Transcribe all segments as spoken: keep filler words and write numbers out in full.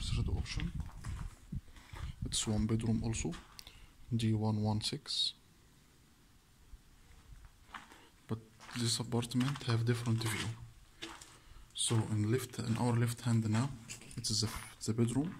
third option. It's one bedroom also, D one one six. But this apartment have different view. So in left, in our left hand now, it is the, the bedroom.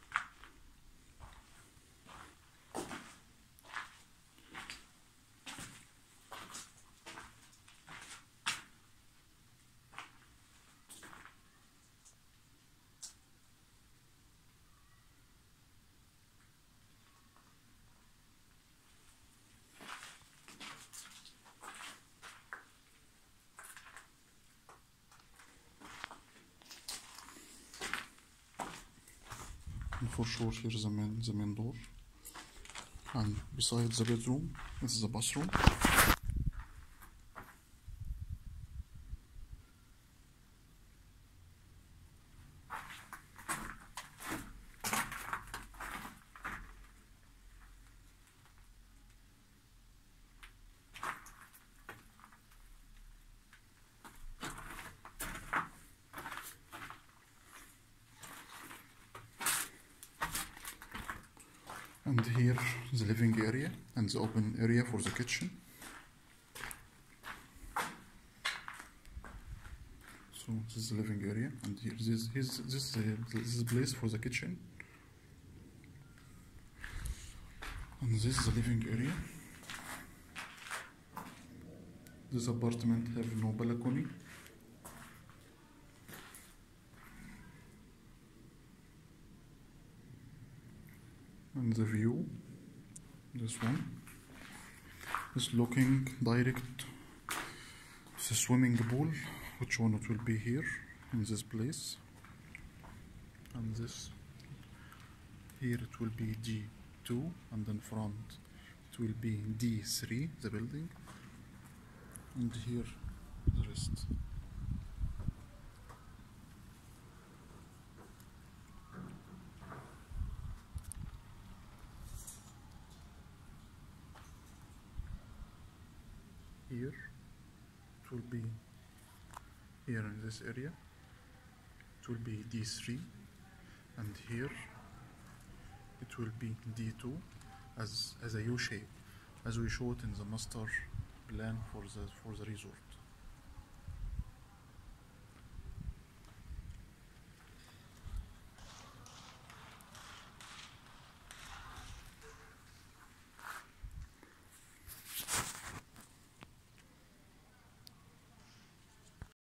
And for sure here is the main, the main door, and beside the bedroom this is the bathroom. And here the living area and the open area for the kitchen. So this is the living area, and here this this this is the, this is the place for the kitchen. And this is the living area. This apartment have no balcony. And the view, this one, is looking direct to the swimming pool, which one it will be here in this place. And this here it will be D two, and in front it will be D three, the building, and here the rest. Here it will be, here in this area it will be D three, and here it will be D two as as a U shape, as we showed in the master plan for the for the resort.